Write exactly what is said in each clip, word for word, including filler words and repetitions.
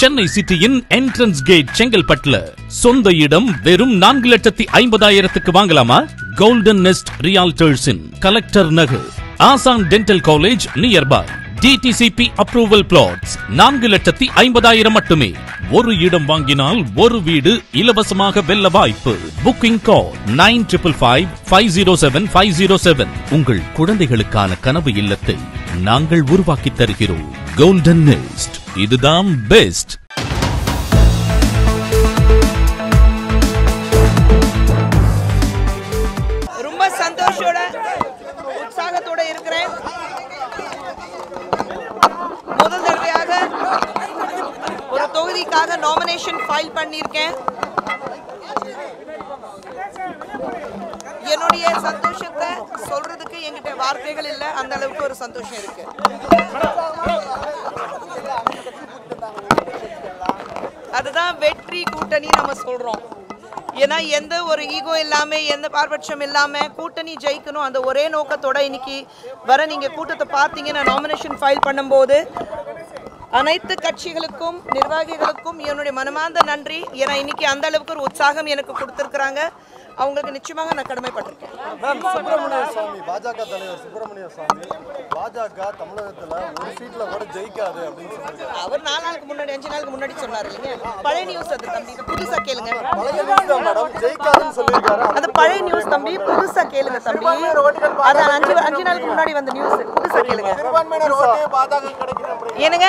சென்னை சிட்டியின் entrance gate செங்கல்பட்டுல சொந்த இடம் வெறும் நான்கு லட்சத்தி ஐம்பதாயிரத்துக்கு வாங்கலாமா? கோல்டன் நெஸ்ட் ரியால்டர்ஸின் Collector Nagar, Asan dental college nearby, DTCP approval plots நான்கு லட்சத்தி ஐம்பதாயிரம் மட்டுமே. ஒரு இடம் வாங்கினால் ஒரு வீடு இலவசமாக வெல்ல வாய்ப்பு. Booking call nine triple five five zero seven five zero seven. உங்கள் குழந்தைகளுக்கான கனவு இல்லத்தை நாங்கள் உருவாக்கி தருகிறோம். கோல்டன் நெஸ்ட், இதுதான் பெஸ்ட். ரொம்ப சந்தோஷோட உற்சாகத்தோட இருக்கிறேன். முதல் தடவையாக ஒரு தொகுதிக்காக நாமினேஷன் ஃபைல் பண்ணியிருக்கேன். என்னுடைய சந்தோஷத்தை சொல்றதுக்கு என்கிட்ட வார்த்தைகள் இல்லை, அந்த அளவுக்கு ஒரு சந்தோஷம் இருக்கு. அதுதான் வெற்றி கூட்டணி நம்ம சொல்றோம். ஏன்னா எந்த ஒரு ஈகோ இல்லாம, எந்த பாரபட்சம் இல்லாம கூட்டணி ஜெயிக்கணும் அந்த ஒரே நோக்கத்தோட இன்னைக்கு வர நீங்க கூட்டத்தை பார்த்தீங்கன்னா நாமினேஷன் ஃபைல் பண்ணும்போது அனைத்து கட்சிகளுக்கும் நிர்வாகிகளுக்கும் என்னுடைய மனமார்ந்த நன்றி. ஏன்னா இன்னைக்கு அந்த அளவுக்கு ஒரு உற்சாகம் எனக்கு கொடுத்துருக்குறாங்க. அவங்களுக்கு நிச்சயமாக நான் கடமைப்பட்டிருக்கேன். சுப்பிரமணிய சுவாமி, பாஜக தலைவர் சுப்பிரமணிய சுவாமி, பாஜக தமிழகத்துல ஒரு சீட்ல கூட ஜெயிக்காது அப்படின்னு சொல்றாரு. அவர் நாலு நாளுக்கு முன்னாடி அஞ்சு நாளுக்கு முன்னாடி சொன்னாரு இல்லைங்க. பழைய நியூஸ் அது தம்பி, புதுசா கேளுங்க. ஜெயிக்காதுன்னு சொல்லியிருக்காரு. அது பழைய நியூஸ் தம்பி, புதுசா கேளுங்க தம்பி. அது அஞ்சு அஞ்சு நாளுக்கு முன்னாடி வந்த நியூஸ், புதுசா கேளுங்க. என்னங்க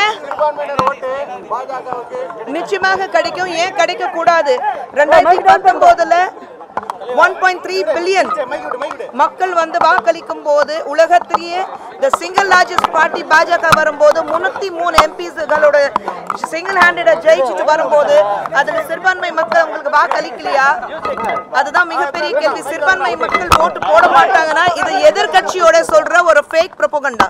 நிச்சயமாக கிடைக்கும். ஏன் கிடைக்க கூடாது? ரெண்டாயிரத்தி பத்தொன்பதுல ஒன் பாயிண்ட் த்ரீ பில்லியன் மக்கள் வந்து வாக்களிக்கும் போது உலகத்திலேயே the single largest party பாஜக வரும்போது முன்னூத்தி மூணு எம்பிஸ்களோட சிங்கிள் ஹேண்டடா ஜெயிச்சுட்டு வரும்போது அதுல சிறுபான்மை மக்கள் உங்களுக்கு வாக்களிக்கலையா? அதுதான் மிகப்பெரிய கேள்வி. சிறுபான்மை மக்கள் ஓட்டு போட மாட்டாங்கன்னா இது எதிர்கட்சியோட சொல்ற ஒரு ஃபேக் ப்ரோபகண்டா.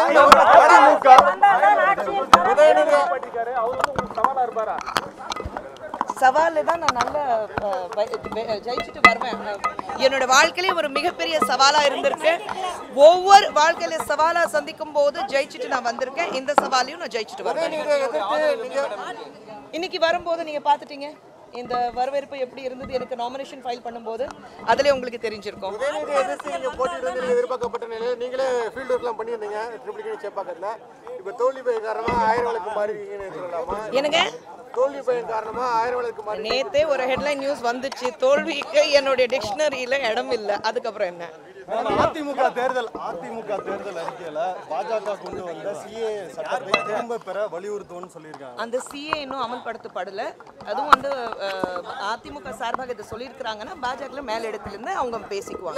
சவால் தான் நான் நல்ல ஜெயிச்சுட்டு வருவேன். என்னோட வாழ்க்கையிலே ஒரு மிகப்பெரிய சவாலா இருந்திருக்கு. ஒவ்வொரு வாழ்க்கையில சவாலா சந்திக்கும் போது ஜெயிச்சுட்டு நான் வந்திருக்கேன். இந்த சவாலையும் நான் ஜெயிச்சுட்டு வருவேன். இன்னைக்கு வரும்போது நீங்க பாத்துட்டீங்க இந்த வரவேற்பு எப்படி இருந்தது எனக்கு நாமினேஷன் ஃபைல் பண்ணும்போது. அதுல உங்களுக்கு தெரிஞ்சிருக்கும். எதிர்பார்க்கப்பட்ட நிலையில் நீங்களே ஃபீல்ட் ஒர்க்லாம் பண்ணியிருந்தீங்க ட்ரிபிள் சேப்பாக்கத்துல. இப்போ தோல்வி பயம் காரணமா ஆயிரம் வழக்கு மாறிருக்கீங்கன்னு சொல்லலாமா? என்னங்க தோல்வி பயம் காரணமா ஆயிரம் வழக்கு மாறி? நேத்தே ஒரு ஹெட்லைன் நியூஸ் வந்துச்சு, தோல்விக்கு என்னுடைய டிக்ஷனரியில இடம் இல்லை. அதுக்கப்புறம் என்ன? அதிமுக தேர்தல் அதிமுக தேர்தல் அறிக்கையில பாஜக கொண்டு வந்த சிஏ சட்டத்தை திரும்ப பெற வலியுறுத்தும்னு சொல்லியிருக்காங்க. அந்த சிஏ இன்னும் அமல்படுத்தப்படல. அதுவும் வந்து அதிமுக சார்பாக இதை சொல்லியிருக்கிறாங்கன்னா பாஜக மேல் இடத்துல இருந்து அவங்க பேசிக்குவாங்க.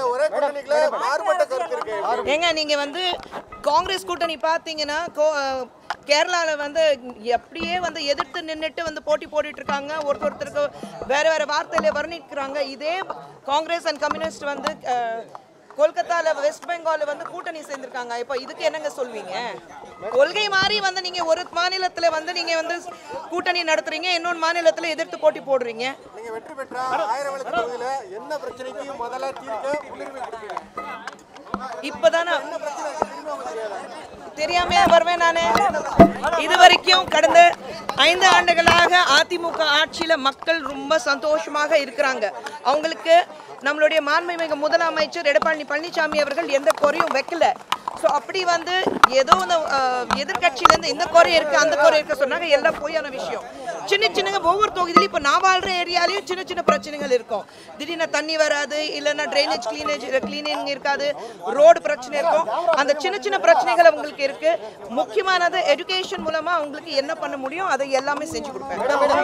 ஏங்க நீங்க வந்து காங்கிரஸ் கூட்டணி பாத்தீங்கன்னா கேரளால வந்து எப்படியே வந்து எதிர்த்து நின்றுட்டு வந்து போட்டி போட்டுட்டு இருக்காங்க. ஒருத்தர் ஒருத்தருக்கு வேற வேற வார்த்தையில வர்ணிக்கிறாங்க. இதே காங்கிரஸ் அண்ட் கம்யூனிஸ்ட் வந்து கொல்கத்தால வெஸ்ட் பெங்கால் வந்து கூட்டணி சேர்ந்திருக்காங்க. இப்போ இதுக்கு என்னங்க சொல்வீங்க? கொள்கை மாறி வந்து நீங்க ஒரு மாநிலத்துல வந்து நீங்க வந்து கூட்டணி நடத்துறீங்க, இன்னொரு மாநிலத்துல எதிர்த்து போட்டி போடுறீங்க. நீங்க வெற்றி பெற்றா ஆயிரம் வழக்கு தொகுதியில என்ன பிரச்சனைக்கு முதல்ல தீர்க்க முன்னுரிமை கொடுப்பீங்க? இப்பதானே தெரியாம வருவேன் நானு. இது வரைக்கும் கடந்த ஐந்து ஆண்டுகளாக அதிமுக ஆட்சியில மக்கள் ரொம்ப சந்தோஷமாக இருக்கிறாங்க. அவங்களுக்கு நம்மளுடைய மாண்புமிகு முதலமைச்சர் எடப்பாடி பழனிசாமி அவர்கள் எந்த குறையும் வைக்கல. ஸோ அப்படி வந்து ஏதோ இந்த எதிர்கட்சியிலேருந்து இந்த குறை இருக்கு அந்த குறை இருக்கு சொன்னாங்க. எல்லாம் பொய்யான விஷயம். சின்ன சின்ன ஒவ்வொரு தொகுதியிலும் இப்போ நான் வாழ்ற ஏரியாலையும் சின்ன சின்ன பிரச்சனைகள் இருக்கும். திடீர்னு தண்ணி வராது, இல்லைன்னா ட்ரைனேஜ் கிளீனேஜ் கிளீனிங் இருக்காது, ரோடு பிரச்சனை இருக்கும். அந்த சின்ன சின்ன பிரச்சனைகள் அவங்களுக்கு இருக்கு. முக்கியமானது எஜுகேஷன் மூலமா அவங்களுக்கு என்ன பண்ண முடியும் அதை எல்லாமே செஞ்சு கொடுப்பேன்.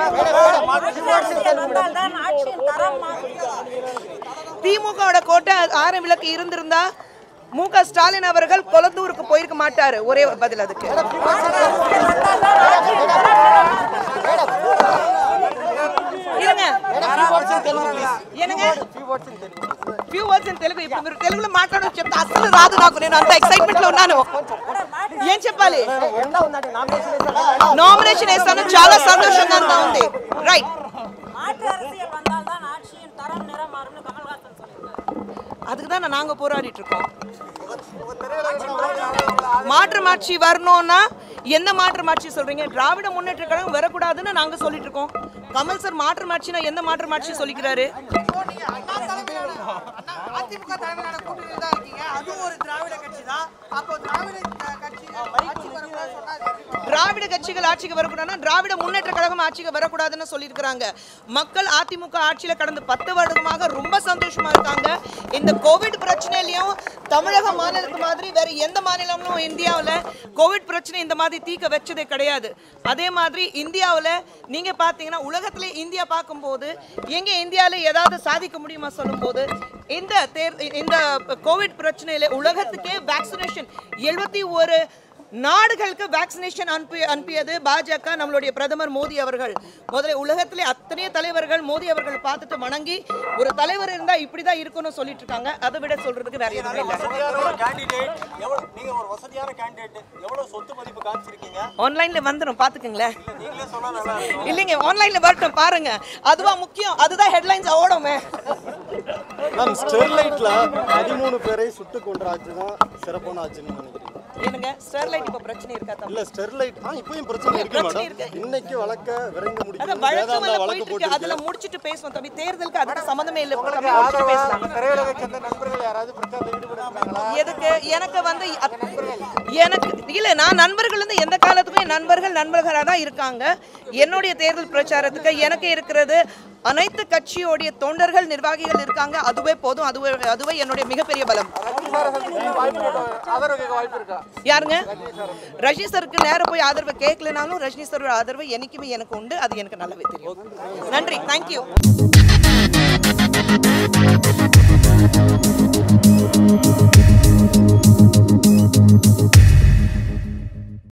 திமுக கோட்டை ஆயிரம் விளக்கு இருந்திருந்தா மு க ஸ்டாலின் அவர்கள் கொளத்தூருக்கு போயிருக்க மாட்டாரு. ஒரே பதில் அதுக்கு. Few words in Telugu. ఇప్పుడు మీరు తెలుగులో మాట్లాడొచ్చు చెప్తే అసలు రాదు నాకు. నేను అంత ఎక్సైట్మెంట్ లో ఉన్నాను. ఏం చెప్పాలి? నామినేషన్ వేస్తాను, చాలా సంతోషంగా ఉంది. రైట్. அதுக்கு தான் நாங்க போராடிட்டு இருக்கோம். மாற்று மாட்சி வரணும்னா எந்த மாற்றம் ஆட்சி சொல்றீங்க? திராவிட முன்னேற்ற கழகம் வரக்கூடாதுன்னு நாங்க சொல்லிட்டு இருக்கோம். கமல் சார் மாற்றம் ஆட்சினா எந்த மாற்றம் ஆட்சி சொல்லிக்கிறாரு? அதிமுக தலைமையிலான கூட்டணியில் தான் இருக்கீங்க, அதுவும் ஒரு திராவிட கட்சி தான். அப்போ திராவிட கட்சி ஆட்சிக்கு வரக்கூடாது சொன்னா திராவிட கட்சிகள் ஆட்சிக்கு வரக்கூடாதுன்னா திராவிட முன்னேற்ற கழகம் ஆட்சிக்கு வரக்கூடாதுன்னு சொல்லியிருக்கிறாங்க. மக்கள் அதிமுக ஆட்சியில கடந்த பத்து வருடமாக ரொம்ப சந்தோஷமா இருக்காங்க. இந்த கோவிட் பிரச்சனையிலையும் தமிழக மாநிலத்து மாதிரி வேற எந்த மாநிலமும் இந்தியாவில் கோவிட் பிரச்சனை இந்த மாதிரி தீர்க்க வச்சதே கிடையாது. அதே மாதிரி இந்தியாவில் நீங்க பார்த்தீங்கன்னா உலகத்திலே இந்தியா பார்க்கும்போது எங்க இந்தியாவில் ஏதாவது சாதிக்க முடியுமா சொல்லும்போது இந்த தேர் இந்த கோவிட் பிரச்சனையில உலகத்துக்கே வேக்சினேஷன் எழுபத்தி ஒரு நாடுகளுக்கு வேக்சினேஷன் அனுப்பி அனுப்பியது பாஜக, நம்மளுடைய பிரதமர் மோடி அவர்கள். முதல்ல உலகத்திலே அத்தனை தலைவர்கள் மோடி அவர்கள் பார்த்துட்டு வணங்கி ஒரு தலைவர் இருந்தா இப்படிதான் இருக்கணும்னு சொல்லிட்டு இருக்காங்க. அதை விட சொல்றதுக்கு வேற எதுவுமே இல்லை. ஆன்லைன்ல வந்துடும் பாத்துக்கங்களேன். இல்லைங்க, ஆன்லைன்ல வரட்டும் பாருங்க, அதுவா முக்கியம், அதுதான் ஹெட்லைன்ஸ் ஓடுமே. மேம், ஸ்டெர்லைட்ல பதிமூணு பேரை சுட்டு கொன்ற ஆட்சி தான் சிறப்பான ஆட்சின்னு நினைக்கிறீங்க? என்னங்க ஸ்டெர்லைட் இப்ப பிரச்சனை இருக்கா? தம்பி இல்ல, ஸ்டெர்லைட் ஆ இப்பவும் பிரச்சனை இருக்கு மேடம். இன்னைக்கு வழக்க விரைந்து முடிக்கிறது வழக்கு வேதாந்தா மேல வழக்கு போயிட்டு இருக்கு. அதுல போட்டு முடிச்சிட்டு பேசுவோம் தம்பி. தேர்தலுக்கு அதுக்கு சம்பந்தமே இல்ல. முடிச்சிட்டு பேசலாம். திரையுலகை சேர்ந்த நண்பர்கள் யாராவது பிரச்சாரத்தில் ஈடுபடுறாங்களா? எதுக்கு எனக்கு வந்து எனக்கு இல்ல, நான் நண்பர்கள் வந்து எந்த காலத்துக்கும் என் நண்பர்கள் நண்பர்களாக தான் இருக்காங்க. என்னுடைய தேர்தல் பிரச்சாரத்துக்கு எனக்கு இருக்கிறது அனைத்து கட்சியோடைய தொண்டர்கள் நிர்வாகிகள் இருக்காங்க. அதுவே போதும். அதுவே அதுவே என்னுடைய மிகப்பெரிய பலம். யாருங்க? ரஜினி சருக்கு நேரம் போய் ஆதரவு கேட்கலனாலும் ரஜினி சரோட ஆதரவு என்னைக்குமே எனக்கு உண்டு. அது எனக்கு நல்லாவே தெரியும். நன்றி, தேங்க்யூ.